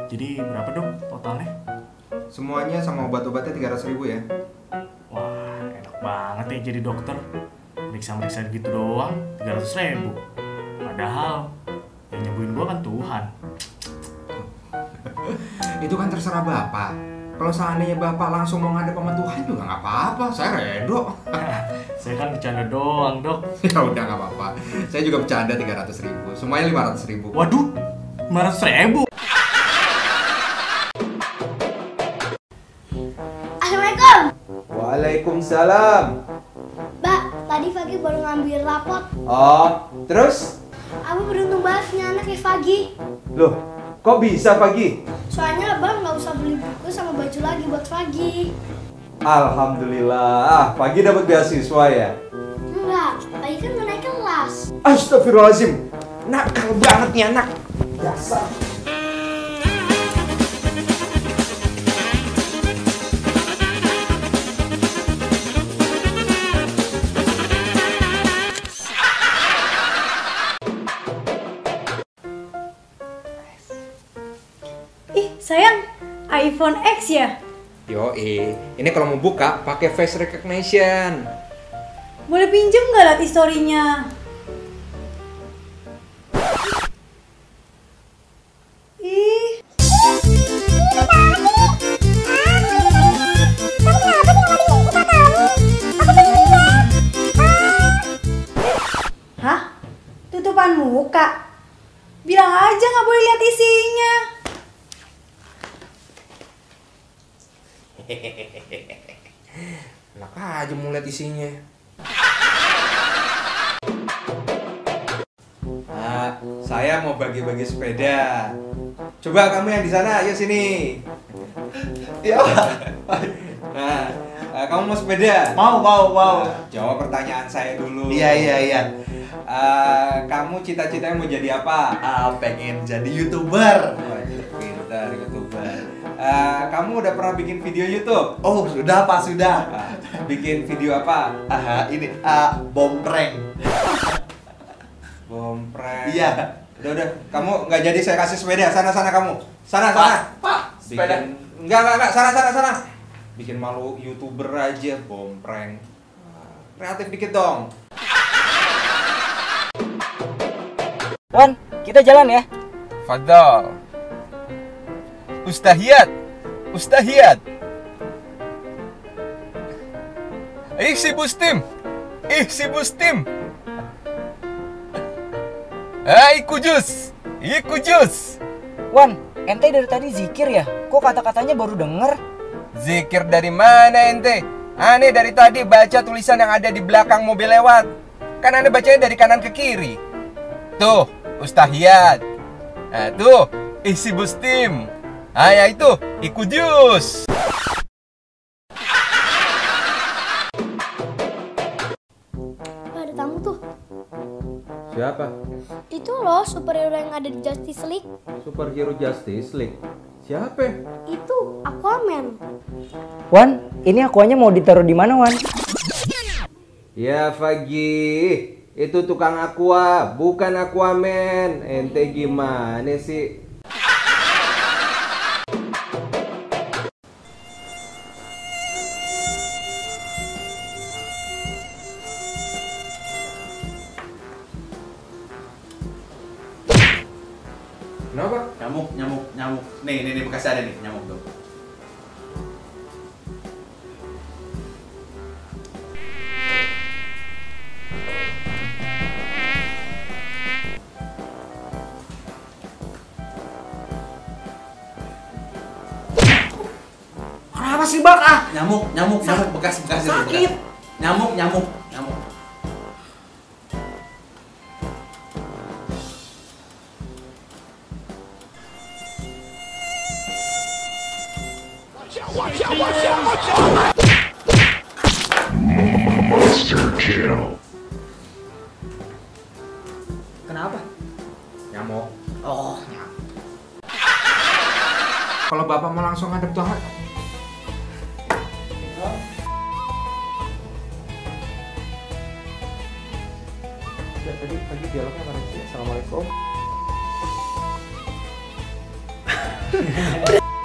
Jadi berapa dong totalnya? Semuanya sama obat-obatnya 300.000 ya. Wah, enak banget ya jadi dokter. Meriksa-meriksa gitu doang, 300.000. Padahal yang nyembuhin gua kan Tuhan. Itu kan terserah Bapak. Kalau seandainya Bapak langsung mau ngadep sama Tuhan juga nggak apa-apa, saya redo. Saya kan bercanda doang, Dok. Ya udah nggak apa-apa. Saya juga bercanda 300.000. Semuanya 500.000. Waduh, 500.000. Assalamualaikum. Waalaikumsalam. Mbak, tadi Fagi baru ngambil rapot. Oh, terus? Aku beruntung banget punya anak kayak Fagi. Loh, kok bisa Pagi? Soalnya abang nggak usah beli buku sama baju lagi buat Fagi. Alhamdulillah, Pagi dapat beasiswa ya? Enggak, Fagi kan mau naik kelas. Astagfirullahaladzim, nakal banget nih anak. Dasar. Ih, sayang, iPhone X ya? Ini kalau mau buka pakai face recognition. Boleh pinjem nggak liat historinya? Ih, hah? Tutupan muka? Bilang aja nggak boleh lihat isinya. Enak aja mau lihat isinya. Nah, saya mau bagi-bagi sepeda. Coba kamu yang di sana, ayo sini. Ya. Nah, kamu mau sepeda? Mau. Nah, jawab pertanyaan saya dulu. Iya. Kamu cita-citanya mau jadi apa? Pengen jadi YouTuber. Wah, pintar YouTuber. Kamu udah pernah bikin video YouTube? Oh, sudah Pak, sudah. Bikin video apa? Ini bom prank. Bom prank. Iya. Udah. Kamu nggak jadi saya kasih sepeda. Sana kamu. Sana. Pak, sepeda. Enggak. Sana. Bikin malu YouTuber aja, bom prank. Kreatif dikit dong. Wan, kita jalan ya. Fadal. Ustahiyat. Si Bustim. Iku jus. Wan, ente dari tadi zikir ya? Kok kata-katanya baru denger? Zikir dari mana ente? Aneh dari tadi baca tulisan yang ada di belakang mobil lewat. Kan aneh bacanya dari kanan ke kiri. Tuh, Ustahiyat. Nah, tuh, isi Bustim. Ya itu, iku jus. Ada tamu tuh. Siapa? Itu loh superhero yang ada di Justice League. Superhero Justice League. Siapa? Itu Aquaman. Wan, ini akuanya mau ditaruh di mana, Wan? Ya Fagi, itu tukang aqua, bukan Aquaman. Ente gimana sih? Kenapa? Nyamuk. Nih bekas ada nih nyamuk tuh. Kenapa sih, Bak? Nyamuk bekas itu. Sakit. Nyamuk. Kenapa? Nyamuk. Oh, nyamuk. Kalau Bapak mau langsung ngadep Tuhan. Tadi dialognya mana sih? Assalamualaikum. Udah